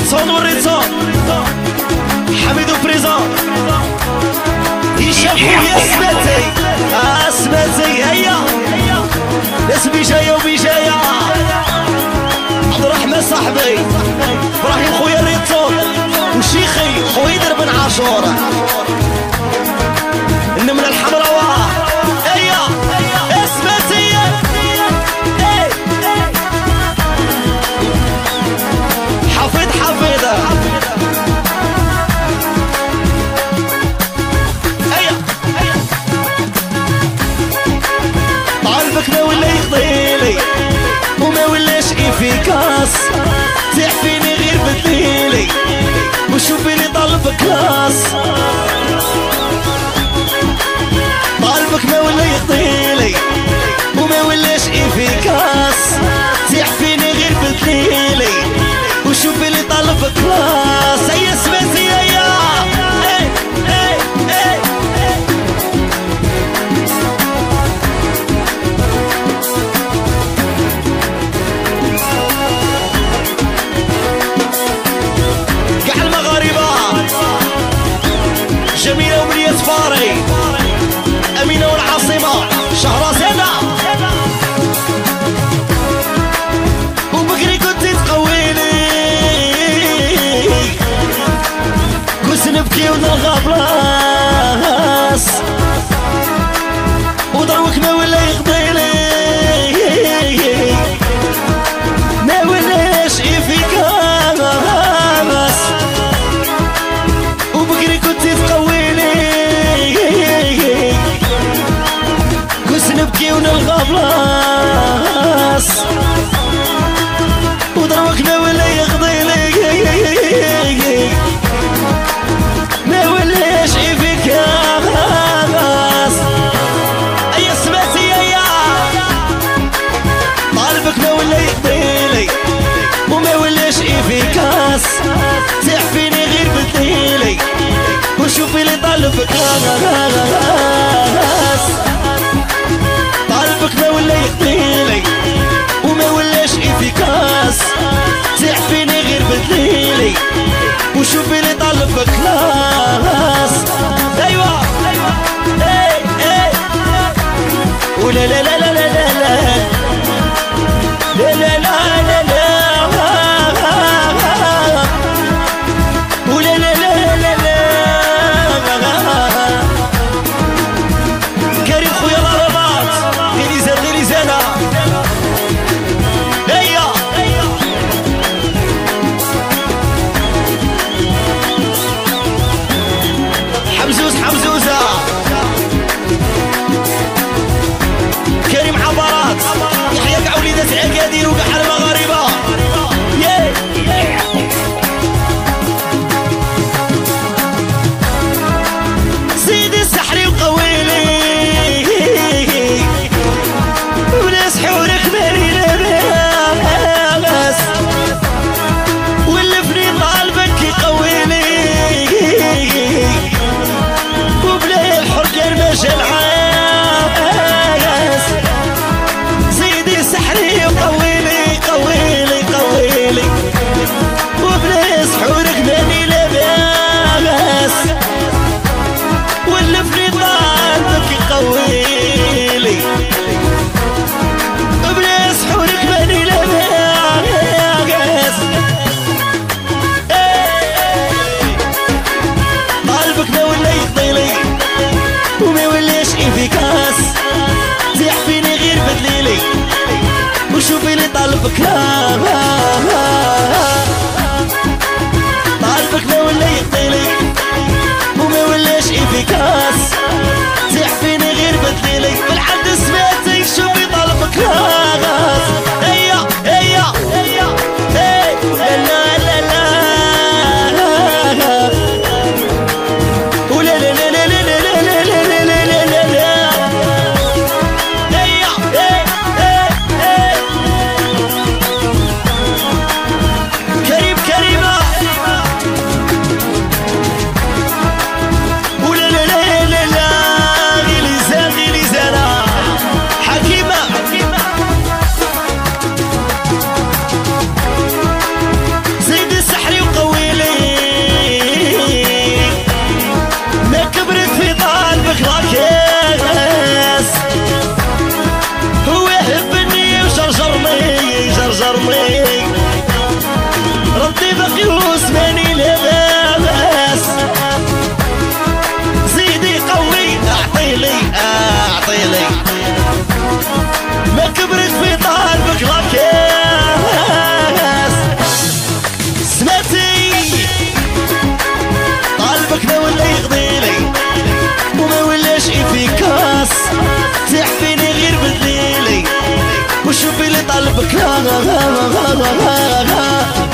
ريتون والريتون حميد وفريزون هشام خويا سماتي سماتي هيا ناس بجايه وبجايه عبد الرحمن صاحبي ابراهيم خويا الريتون وشيخي خويدر بن عاشور النمله الحمراء هيا سماتي حفيظ طالبك ما ولا يقضيلي وما ولاش افيكاس تيح فيني غير بدليلي وشوفي لي طالب كلاس طالبك ما ولا يقضيلي وما ولاش افيكاس تيح فيني غير بدليلي وشوفي لي طالب كلاس هيا سماتي هيا كاع المغاربة جميلة وبنية فاري أمينة والعاصمة شهرزادة وبكري كنت تقويلي كنت نبكي ونلغى بلاص ودروك ما ولا يقضيلي ما ولاش افيكاس وبكري كنت تقويلي كنت نبكي ونلغى بلاص ودروك ما ولا يقضيلي ما ولاش افيكاس ايا سمعتي يا طالبك ما ولا يقضيلي وما ولاش افيكاس تيح فيني غير بدليلي وشوفي لي طالبك طالبك ما ولا يقضيلي وما ولاش افيكاس تيح فيني غير بدليلي وشوفي لي طالبك كلاس ايوا ولا لا لا لا لا لا لا لا لا لا ولا لا لا لا لا كريم خويا الغربات غيليزانا هيا حمزوزة كريم عبارات يحيى كاع وليدات اكادير وكاع المغاربة سيدي السحري وقويلي وناس حورك مالي لاباس واللفني طالبك يقويلي وبلا الحر كان ماشي العاس سيدي السحري وقويلي وبلا سحورك مالي لاباس واللفني طالبك يقويلي وبلا سحورك مالي لاباس طالبك ما ولا يقضيلي وما ولاش افيكاس تيح فيني غير بدليلي وشوفي لي طالبك طالبك ما ولا يقضيلي وما ولاش افيكاس تيح فيني غير بدليلي بالعد سمعتي شوفي طالبك هيا لا لا لا لا ولا لا لا لا لا لا لا لا لا لا هيا قلبك لا